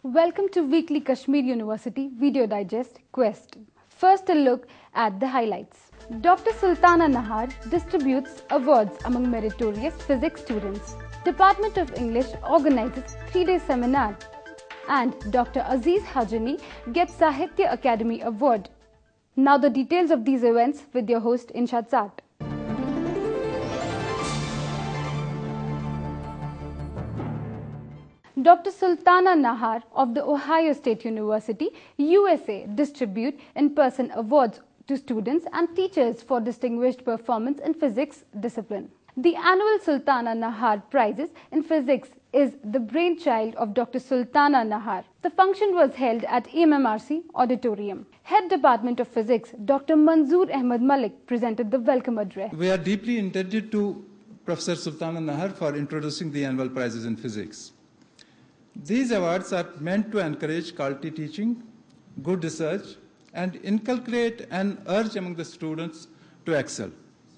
Welcome to Weekly Kashmir University Video Digest Quest. First a look at the highlights. Dr. Sultana Nahar distributes awards among meritorious physics students. Department of English organizes 3-day seminar. And Dr. Aziz Hajani gets Sahitya Academy Award. Now the details of these events with your host Inshad Zat. Dr. Sultana Nahar of the Ohio State University, USA, distribute in-person awards to students and teachers for distinguished performance in physics discipline. The annual Sultana Nahar Prizes in Physics is the brainchild of Dr. Sultana Nahar. The function was held at EMMRC Auditorium. Head Department of Physics, Dr. Manzoor Ahmed Malik, presented the welcome address. We are deeply indebted to Professor Sultana Nahar for introducing the annual prizes in physics. These awards are meant to encourage quality teaching, good research, and inculcate an urge among the students to excel.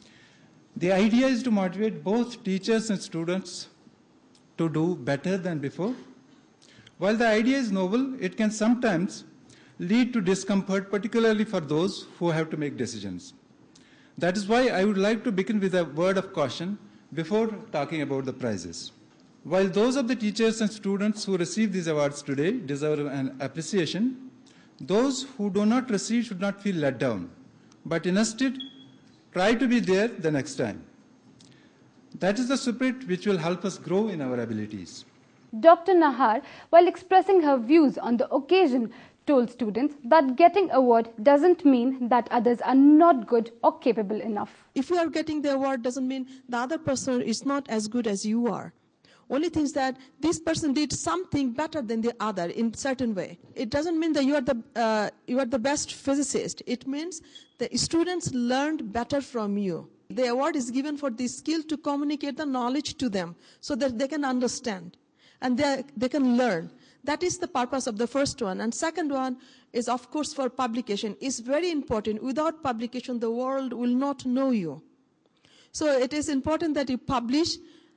The idea is to motivate both teachers and students to do better than before. While the idea is novel, it can sometimes lead to discomfort, particularly for those who have to make decisions. That is why I would like to begin with a word of caution before talking about the prizes. While those of the teachers and students who receive these awards today deserve an appreciation, those who do not receive should not feel let down, but instead try to be there the next time. That is the spirit which will help us grow in our abilities. Dr. Nahar, while expressing her views on the occasion, told students that getting an award doesn't mean that others are not good or capable enough. If you are getting the award doesn't mean the other person is not as good as you are. Only things that this person did something better than the other in certain way. It doesn't mean that you are the best physicist. It means the students learned better from you. The award is given for the skill to communicate the knowledge to them so that they can understand and they can learn. That is the purpose of the first one. And second one is, of course, for publication. It's very important. Without publication, the world will not know you. So it is important that you publish.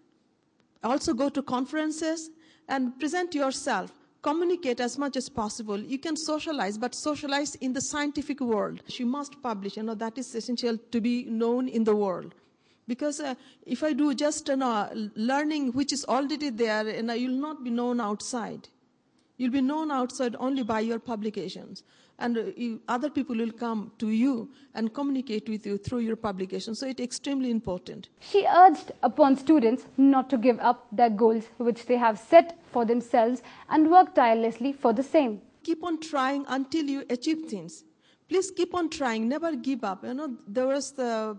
Also go to conferences and present yourself. Communicate as much as possible. You can socialize, but socialize in the scientific world. You must publish. That is essential to be known in the world. Because if I do just learning which is already there, you'll not be known outside. You'll be known outside only by your publications. And other people will come to you and communicate with you through your publications. So it's extremely important. She urged upon students not to give up their goals which they have set for themselves and work tirelessly for the same. Keep on trying until you achieve things. Please keep on trying, never give up. There was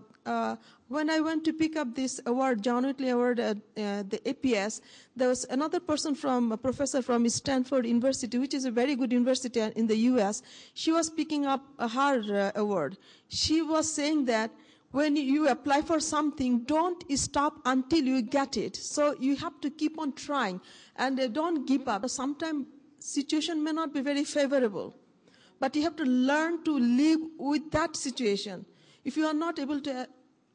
when I went to pick up this award, John Whitley Award at the APS, there was another person a professor from Stanford University, which is a very good university in the US. She was picking up her award. She was saying that when you apply for something, don't stop until you get it. So you have to keep on trying and don't give up. Sometimes situation may not be very favorable, but you have to learn to live with that situation. If you are not able to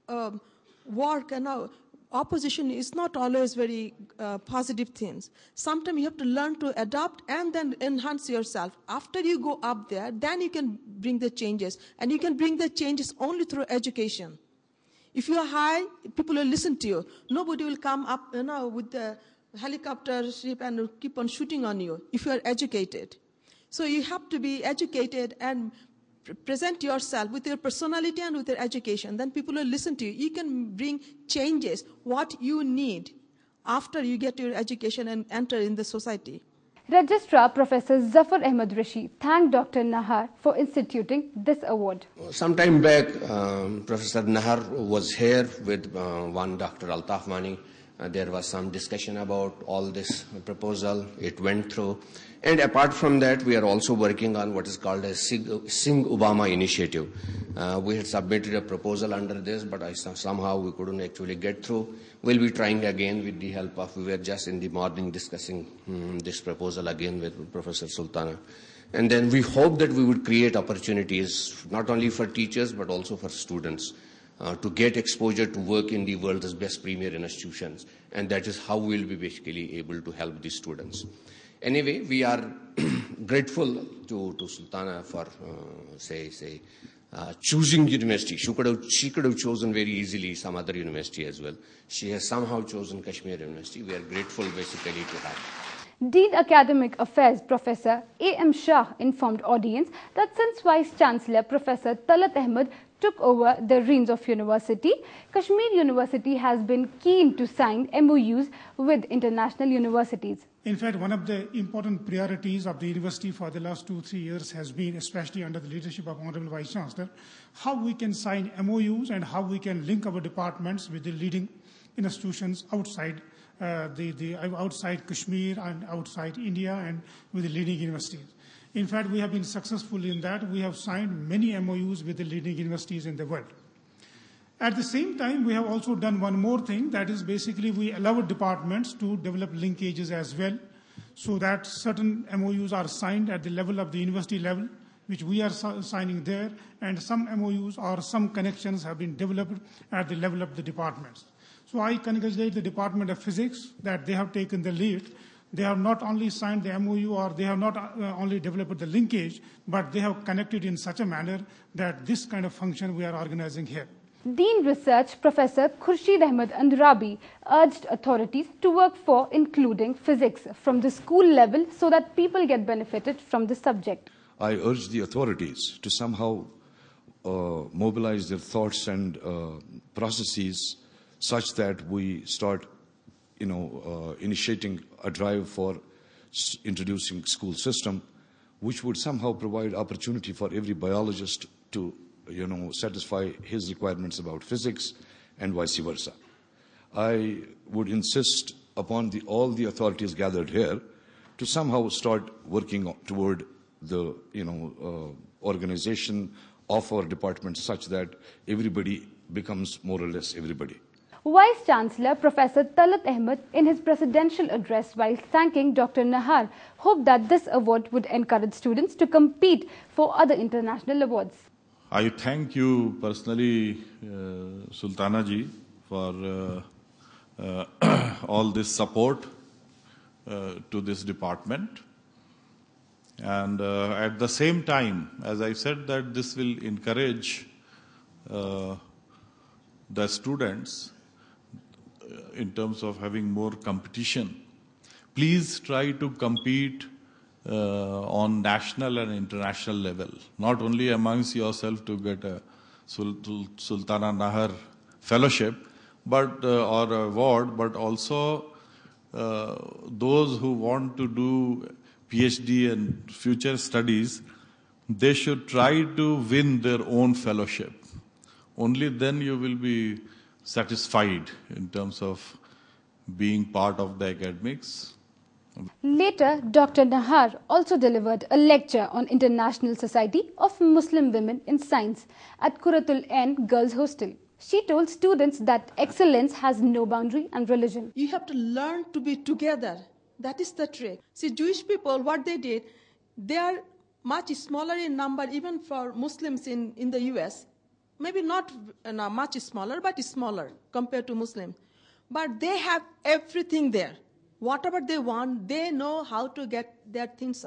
work, opposition is not always very positive things. Sometimes you have to learn to adapt and then enhance yourself. After you go up there, then you can bring the changes. And you can bring the changes only through education. If you are high, people will listen to you. Nobody will come up with the helicopter ship and keep on shooting on you if you are educated. So you have to be educated and present yourself with your personality and with your education. Then people will listen to you. You can bring changes, what you need after you get your education and enter in the society. Registrar Professor Zafar Ahmed Rishi thanked Dr. Nahar for instituting this award. Some time back, Professor Nahar was here with one Dr. Altaf Wani. There was some discussion about all this proposal. It went through. And apart from that, we are also working on what is called a Sing Obama initiative. We had submitted a proposal under this, but somehow we couldn't actually get through. We'll be trying again with the help of, we were just in the morning discussing this proposal again with Professor Sultana. And then we hope that we would create opportunities, not only for teachers, but also for students. To get exposure to work in the world's best premier institutions. And that is how we'll be basically able to help the students. Anyway, we are grateful to Sultana for, choosing university. She could have chosen very easily some other university as well. She has somehow chosen Kashmir University. We are grateful basically to her. Dean Academic Affairs Professor A.M. Shah informed audience that since Vice Chancellor Professor Talat Ahmed took over the reins of university, Kashmir University has been keen to sign MOUs with international universities. In fact, one of the important priorities of the university for the last 2-3 years has been, especially under the leadership of Honorable Vice Chancellor, how we can sign MOUs and how we can link our departments with the leading institutions outside outside Kashmir and outside India and with the leading universities. In fact, we have been successful in that. We have signed many MOUs with the leading universities in the world. At the same time, we have also done one more thing, that is basically we allow departments to develop linkages as well, so that certain MOUs are signed at the level of the university level, which we are signing there, and some MOUs or some connections have been developed at the level of the departments. So I congratulate the Department of Physics that they have taken the lead. They have not only signed the MOU or they have not only developed the linkage, but they have connected in such a manner that this kind of function we are organizing here. Dean Research Professor Khurshid Ahmed Andrabi urged authorities to work for including physics from the school level so that people get benefited from the subject. I urge the authorities to somehow mobilize their thoughts and processes such that we start, initiating a drive for introducing school system, which would somehow provide opportunity for every biologist to, satisfy his requirements about physics and vice versa. I would insist upon all the authorities gathered here to somehow start working toward the, organization of our department such that everybody becomes more or less everybody. Vice Chancellor Professor Talat Ahmed, in his presidential address while thanking Dr. Nahar, hoped that this award would encourage students to compete for other international awards. I thank you personally, Sultana ji, for all this support to this department. And at the same time, as I said, that this will encourage the students in terms of having more competition. Please try to compete on national and international level, not only amongst yourself to get a Sultana Nahar fellowship, but or award, but also those who want to do PhD and future studies, they should try to win their own fellowship. Only then you will be satisfied in terms of being part of the academics. Later, Dr. Nahar also delivered a lecture on International Society of Muslim Women in Science at Quratul Ain Girls Hostel. She told students that excellence has no boundary and religion. You have to learn to be together. That is the trick. See, Jewish people, what they did, they are much smaller in number even for Muslims in the US. Maybe not much smaller, but smaller compared to Muslims. But they have everything there. Whatever they want, they know how to get their things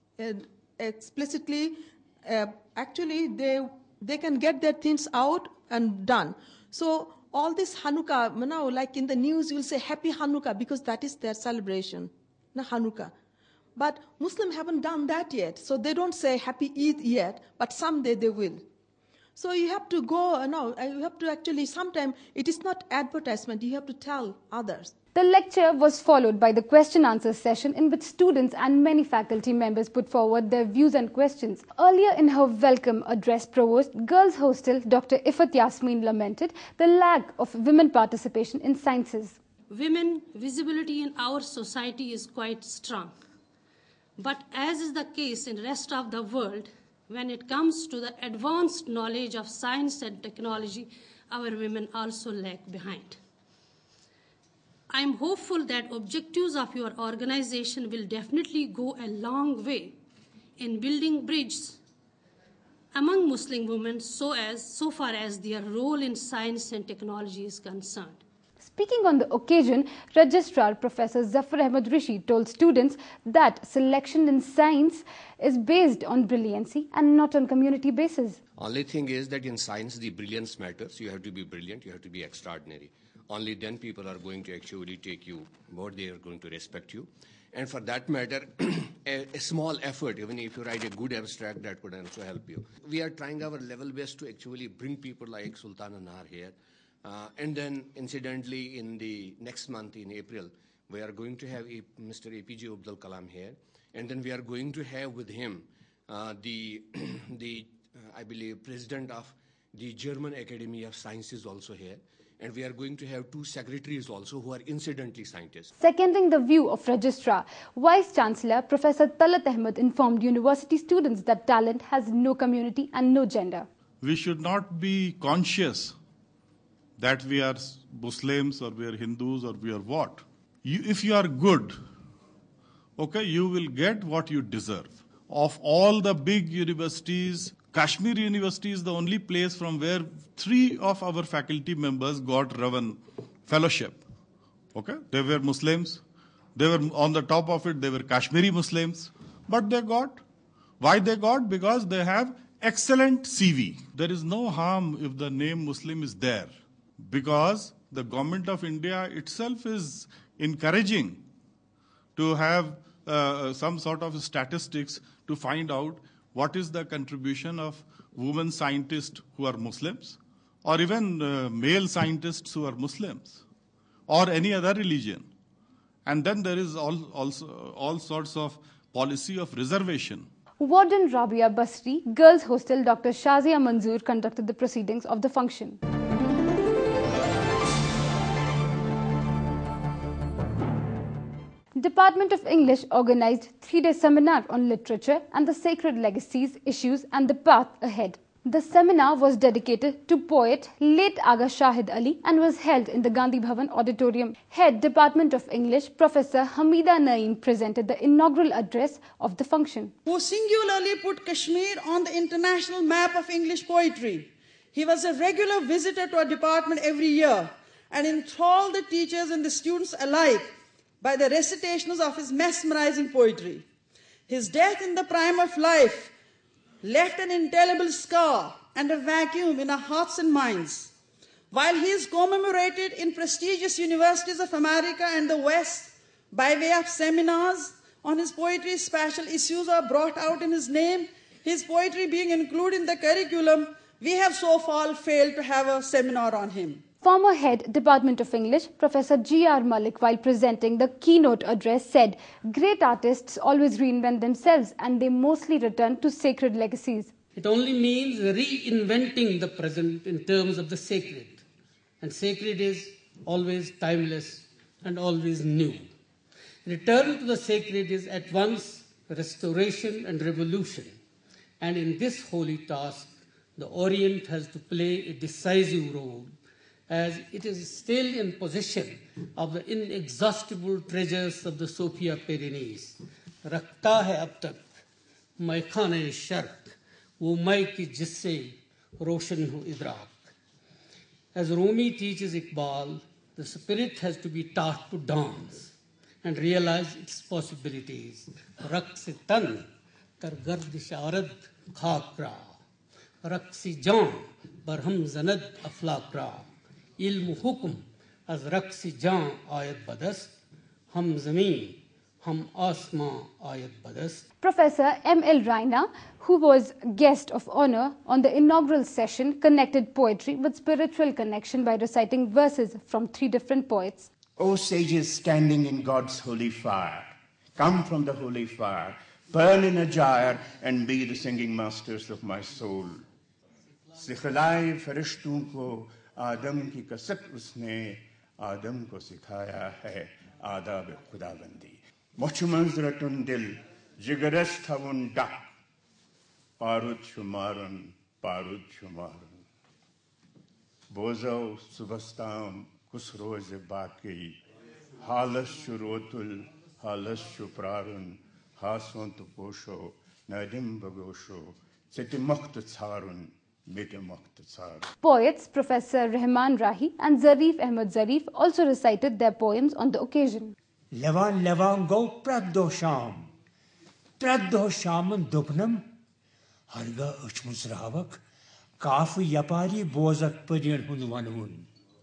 explicitly. Actually, they can get their things out and done. So all this Hanukkah, like in the news, you'll say Happy Hanukkah because that is their celebration, Hanukkah. But Muslims haven't done that yet. So they don't say Happy Eid yet, but someday they will. So you have to go, you have to actually, sometimes it is not advertisement, you have to tell others. The lecture was followed by the question-answer session in which students and many faculty members put forward their views and questions. Earlier in her welcome address, Provost, Girls Hostel Dr. Ifat Yasmin lamented the lack of women participation in sciences. Women visibility in our society is quite strong. But as is the case in the rest of the world, when it comes to the advanced knowledge of science and technology, our women also lag behind. I am hopeful that objectives of your organization will definitely go a long way in building bridges among Muslim women so far as their role in science and technology is concerned. Speaking on the occasion, Registrar Professor Zafar Ahmed Rishi told students that selection in science is based on brilliancy and not on community basis. Only thing is that in science the brilliance matters. You have to be brilliant, you have to be extraordinary. Only then people are going to actually take you board, they are going to respect you. And for that matter, a small effort, even if you write a good abstract, that could also help you. We are trying our level best to actually bring people like Sultana Nahar here. And then, incidentally, in the next month, in April, we are going to have Mr. APJ Abdul Kalam here. And then we are going to have with him I believe, president of the German Academy of Sciences also here. And we are going to have 2 secretaries also who are incidentally scientists. Seconding the view of Registrar, Vice Chancellor Professor Talat Ahmed informed university students that talent has no community and no gender. We should not be conscious that we are Muslims or we are Hindus or we are what. If you are good, okay, you will get what you deserve. Of all the big universities, Kashmir University is the only place from where 3 of our faculty members got Ravan Fellowship. Okay, they were Muslims. They were on the top of it, they were Kashmiri Muslims. But they got. Why they got? Because they have excellent CV. There is no harm if the name Muslim is there. Because the government of India itself is encouraging to have some sort of statistics to find out what is the contribution of women scientists who are Muslims, or even male scientists who are Muslims, or any other religion. And then there is also all sorts of policy of reservation. Warden Rabia Basri, Girls Hostel Dr. Shazia Manzoor conducted the proceedings of the function. Department of English organized 3-day seminar on literature and the sacred legacies, issues and the path ahead. The seminar was dedicated to poet late Aga Shahid Ali and was held in the Gandhi Bhavan auditorium. Head Department of English Professor Hamida Naeem presented the inaugural address of the function. Who singularly put Kashmir on the international map of English poetry. He was a regular visitor to our department every year and enthralled the teachers and the students alike by the recitations of his mesmerizing poetry. His death in the prime of life left an indelible scar and a vacuum in our hearts and minds. While he is commemorated in prestigious universities of America and the West by way of seminars on his poetry, special issues are brought out in his name, his poetry being included in the curriculum, we have so far failed to have a seminar on him. Former Head Department of English, Professor G.R. Malik, while presenting the keynote address, said, "Great artists always reinvent themselves and they mostly return to sacred legacies." It only means reinventing the present in terms of the sacred. And sacred is always timeless and always new. Return to the sacred is at once restoration and revolution. And in this holy task, the Orient has to play a decisive role, as it is still in possession of the inexhaustible treasures of the Sophia Pyrenees. Rakhta hai ab tak maikhane sharq, wo mai ki jisse roshan ho idrak. As Rumi teaches Iqbal, the spirit has to be taught to dance and realize its possibilities. Raqs tan kar gardish arad khakra, raqsi jan barham zanad aflakra. Ilm hukum az raqsi jan ayat badast, hum zameen, hum asma ayat badast. Professor M.L. Raina, who was guest of honor on the inaugural session, connected poetry with spiritual connection by reciting verses from 3 different poets. O sages standing in God's holy fire, come from the holy fire, burn in a gyre and be the singing masters of my soul. Sikhilai farishton ko आदम की कसक उसने आदम को सिखाया है आदाब खुदाबंदी मुझमंजरतुन दिल जिगरस थवन duck पारुद शुमारन बोझो सुबस्ताम कुछ रोज बाकी हालस शुरोतुल हालस शुप्रारन हासवंत पोशो नदिम बगोशो सिति मख्त छारुन Poets Professor Rahman Rahi and Zarif Ahmed Zarif also recited their poems on the occasion. Levan levan go praddo shaman dupnam harga uchmus ravak kaf yapari bozak padin hunwanun.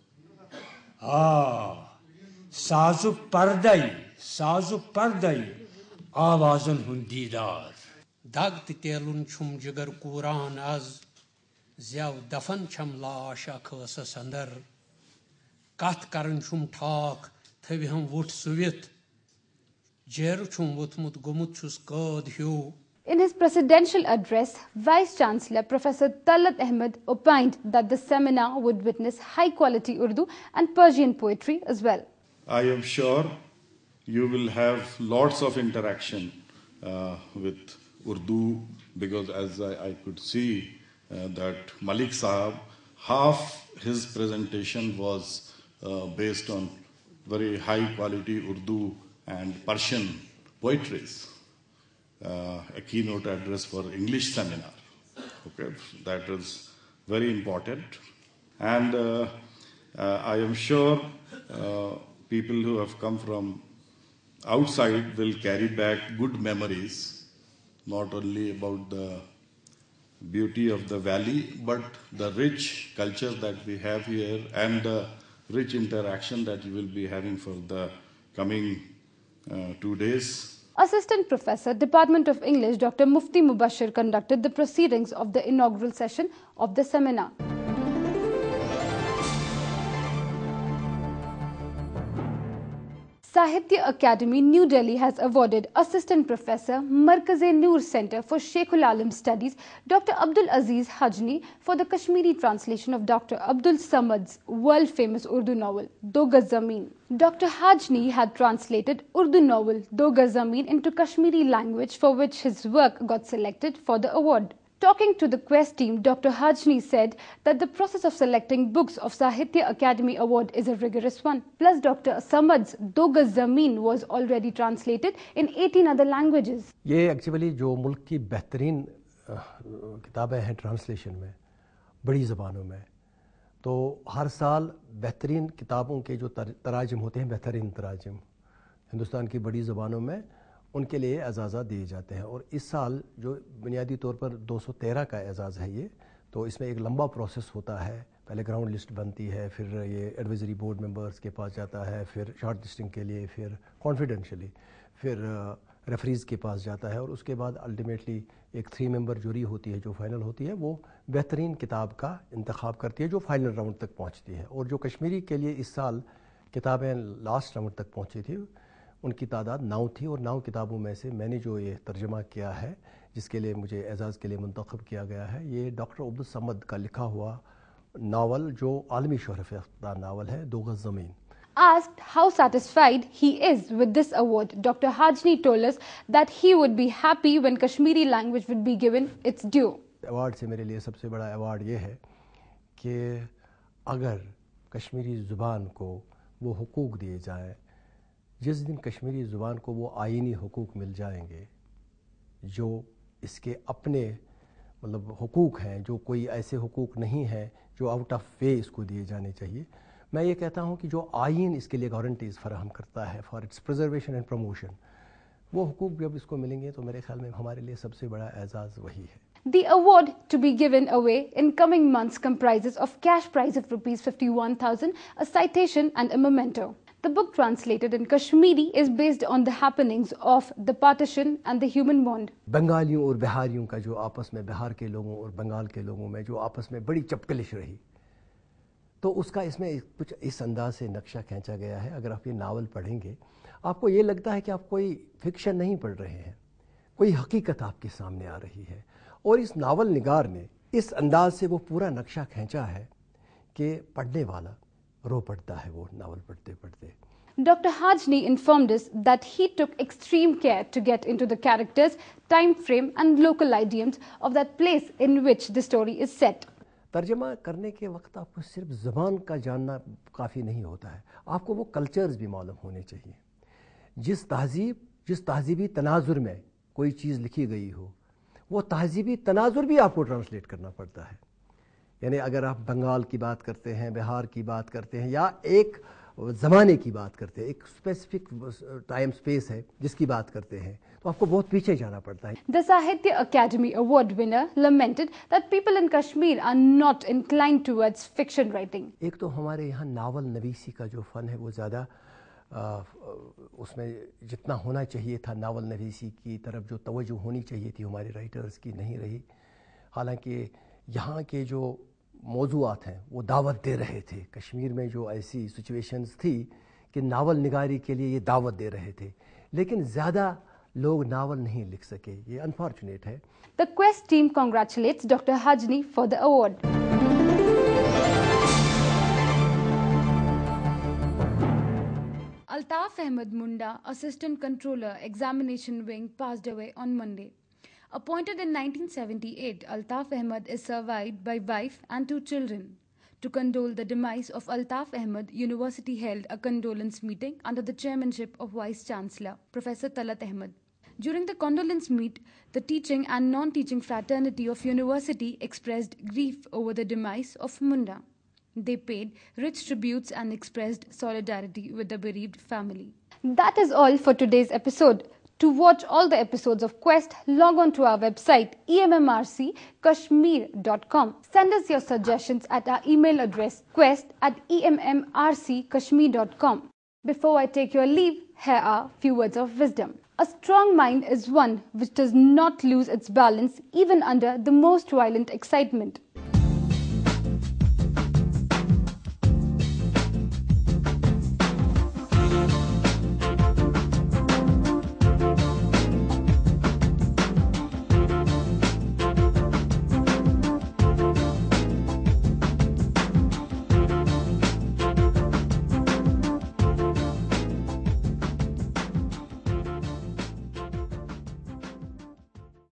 Sazuk pardai avazun hundidar. Dag titelun chum jigar Quran az Ziav dafan cham laasha khasa sandar Kat karan chum thak Thaviham vut suvit Jer chum vutmut gumut chus god hyu. In his presidential address, Vice Chancellor Professor Talat Ahmed opined that the seminar would witness high-quality Urdu and Persian poetry as well. I am sure you will have lots of interaction with Urdu, because as I could see that Malik Sahab, half his presentation was based on very high-quality Urdu and Persian poetries. A keynote address for English seminar. Okay, that is very important, and I am sure people who have come from outside will carry back good memories, not only about the beauty of the valley, but the rich culture that we have here and the rich interaction that you will be having for the coming 2 days. Assistant Professor, Department of English, Dr. Mufti Mubashir conducted the proceedings of the inaugural session of the seminar. Sahitya Academy, New Delhi has awarded Assistant Professor, Markaz-e-Noor Center for Sheikhul Alam Studies, Dr. Abdul Aziz Hajni, for the Kashmiri translation of Dr. Abdul Samad's world-famous Urdu novel, Do Gaz Zameen. Dr. Hajni had translated Urdu novel Do Gaz Zameen into Kashmiri language, for which his work got selected for the award. Talking to the Quest team, Dr. Hajni said that the process of selecting books of Sahitya Academy Award is a rigorous one. Plus, Dr. Samad's Do Gaz Zameen was already translated in 18 other languages. ये actually जो मुल्क की बेहतरीन किताबें हैं translation में, बड़ी ज़बानों में, तो हर साल बेहतरीन किताबों के जो तराजम होते हैं, बेहतरीन तराजम हिंदुस्तान की बड़ी ज़बानों में, उनके लिए एजाज़ा दिए जाते हैं। और इस साल जो बुनियादी तौर पर 213 का एजाज़ है ये, तो इसमें एक लंबा प्रोसेस होता है। पहले ग्राउंड लिस्ट बनती है, फिर ये एडवाइजरी बोर्ड मेंबर्स के पास जाता है, फिर शॉर्ट लिस्टिंग के लिए, फिर कॉन्फिडेंशियली, फिर रेफरीज़ के पास जाता है, और उसके बाद अल्टीमेटली एक 3 मेंबर जूरी होती है जो फाइनल होती है, वो बेहतरीन किताब का इंतखाब करती है जो फाइनल राउंड तक पहुँचती है। और जो कश्मीरी के लिए इस साल किताबें लास्ट राउंड तक पहुँची थी, उनकी तादाद 9 थी, और 9 किताबों में से मैंने जो ये तर्जमा किया है, जिसके लिए मुझे एजाज़ के लिए मुंतखब किया गया है, ये डॉक्टर अब्दुल समद का लिखा हुआ नावल, जो आलमी शोहरत याफ्ता नावल है, दो गज़ ज़मीन। Asked how satisfied he is with this award, Dr. Hajni told us that he would be happy when Kashmiri language would be given its due. Award से मेरे लिए सबसे बड़ा अवार्ड ये है कि अगर कश्मीरी ज़ुबान को वो हुकूक दिए जाएँ, जिस दिन कश्मीरी ज़ुबान को वो आईनी हुकूक मिल जाएंगे जो इसके अपने मतलब हुकूक हैं, जो कोई ऐसे हुकूक नहीं हैं जो आउट ऑफ वे इसको दिए जाने चाहिए, मैं ये कहता हूँ कि जो आइन इसके लिए गारंटीज़ फराहम करता है for its preservation and promotion, वो हुकूक जब इसको मिलेंगे तो मेरे ख्याल में हमारे लिए सबसे बड़ा एजाज़ वही है। The award to be given away in coming months comprises of cash prize of ₹51,000, a citation and a memento. The book, translated in Kashmiri, is based on the happenings of the partition and the human bond. बंगालियों और बिहारियों का जो आपस में, बिहार के लोगों और बंगाल के लोगों में जो आपस में बड़ी चपकलिश रही, तो उसका इसमें कुछ इस अंदाज से नक्शा खींचा गया है। अगर आप ये नावल पढ़ेंगे, आपको ये लगता है कि आप कोई फिक्शन नहीं पढ़ रहे हैं, कोई हकीकत आपके सामने आ रही है। और इस नावल निगार ने इस अंदाज से वो पूरा नक्शा खींचा है कि पढ़ने वाला रो पड़ता है वो नावल पढ़ते पढ़ते। Dr. Hajni informed us that he took extreme care to get into the characters, time frame and local idioms of that place in which the story is set. तर्जमा करने के वक्त आपको सिर्फ ज़बान का जानना काफ़ी नहीं होता है, आपको वो कल्चर्स भी मालूम होने चाहिए। जिस तहजीबी तनाजुर में कोई चीज़ लिखी गई हो, वो तहजीबी तनाजुर भी आपको ट्रांसलेट करना पड़ता है। यानी अगर आप बंगाल की बात करते हैं, बिहार की बात करते हैं, या एक ज़माने की बात करते हैं, एक स्पेसिफिक टाइम स्पेस है जिसकी बात करते हैं, तो आपको बहुत पीछे जाना पड़ता है. The Sahitya Academy Award winner lamented that people in Kashmir are not inclined towards fiction writing. एक तो हमारे यहाँ नावल नवीसी का जो फ़न है वो ज़्यादा उसमें जितना होना चाहिए था नावल नवीसी की तरफ जो तवज्जो होनी चाहिए थी हमारे राइटर्स की नहीं रही. हालांकि यहाँ के जो मौज़ूआत हैं वो दावत दे रहे थे. कश्मीर में जो ऐसी सिचुएशंस थी कि नावल निगारी के लिए ये दावत दे रहे थे, लेकिन ज़्यादा लोग नावल नहीं लिख सके. ये अनफॉर्चुनेट है. The Quest team congratulates Dr. Hajni for the award. Altaf Ahmed Munda, Assistant Controller, Examination Wing, passed away on Monday. Appointed in 1978, Altaf Ahmed is survived by wife and 2 children. To condole the demise of Altaf Ahmed, University held a condolence meeting under the chairmanship of Vice Chancellor, Professor Talat Ahmed. During the condolence meet, the teaching and non-teaching fraternity of University expressed grief over the demise of Munda. They paid rich tributes and expressed solidarity with the bereaved family. That is all for today's episode. To watch all the episodes of Quest, log on to our website emmrckashmir.com. Send us your suggestions at our email address quest@emmrckashmir.com. Before I take your leave, here are few words of wisdom. A strong mind is one which does not lose its balance even under the most violent excitement.